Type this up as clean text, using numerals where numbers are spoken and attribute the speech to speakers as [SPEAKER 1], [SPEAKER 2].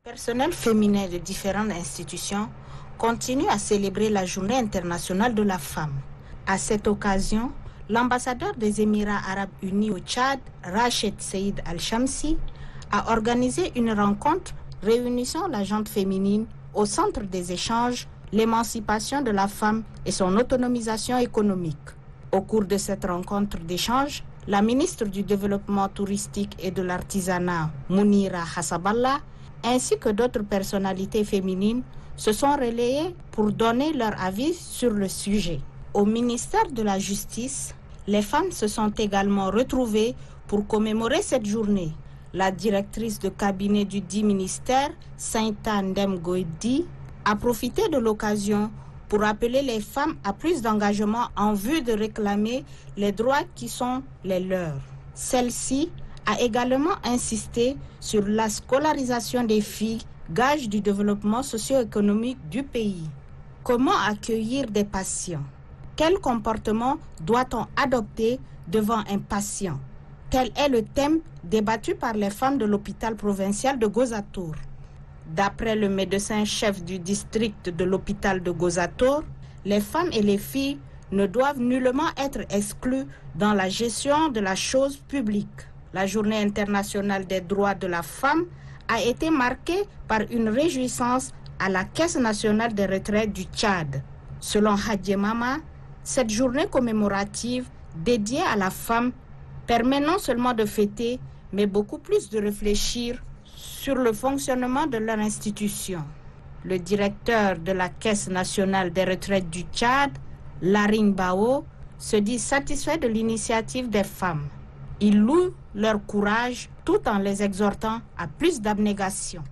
[SPEAKER 1] Le personnel féminin de différentes institutions continue à célébrer la Journée internationale de la femme. À cette occasion, l'ambassadeur des Émirats arabes unis au Tchad, Rached Seïd Al-Shamsi, a organisé une rencontre réunissant la gente féminine au centre des échanges, l'émancipation de la femme et son autonomisation économique. Au cours de cette rencontre d'échange, la ministre du Développement touristique et de l'artisanat, Mounira Hassaballah, ainsi que d'autres personnalités féminines se sont relayées pour donner leur avis sur le sujet. Au ministère de la Justice, les femmes se sont également retrouvées pour commémorer cette journée. La directrice de cabinet du dit ministère, Sainta Ndem Goïdi, a profité de l'occasion pour appeler les femmes à plus d'engagement en vue de réclamer les droits qui sont les leurs. Celle-ci a également insisté sur la scolarisation des filles, gage du développement socio-économique du pays. Comment accueillir des patients? Quel comportement doit-on adopter devant un patient? Tel est le thème débattu par les femmes de l'hôpital provincial de Gozatour. D'après le médecin-chef du district de l'hôpital de Gozatour, les femmes et les filles ne doivent nullement être exclues dans la gestion de la chose publique. La Journée internationale des droits de la femme a été marquée par une réjouissance à la Caisse nationale des retraites du Tchad. Selon Hadji Mama, cette journée commémorative dédiée à la femme permet non seulement de fêter, mais beaucoup plus de réfléchir sur le fonctionnement de leur institution. Le directeur de la Caisse nationale des retraites du Tchad, Laring Bao, se dit satisfait de l'initiative des femmes. Il loue leur courage tout en les exhortant à plus d'abnégation.